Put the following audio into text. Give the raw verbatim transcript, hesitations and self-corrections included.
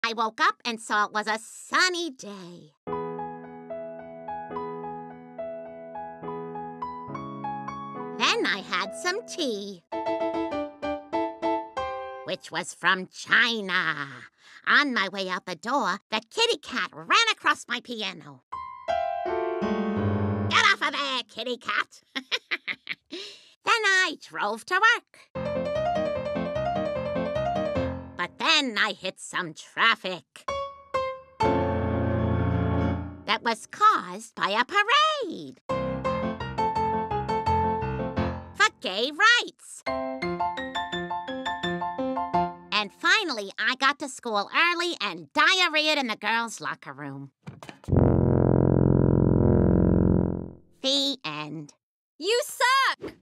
I woke up and saw it was a sunny day. Then I had some tea, which was from China. On my way out the door, the kitty cat ran across my piano. Get off of there, kitty cat! Then I drove to work. But then I hit some traffic that was caused by a parade for gay rights. And finally, I got to school early and diarrheaed in the girls' locker room. The end. You suck!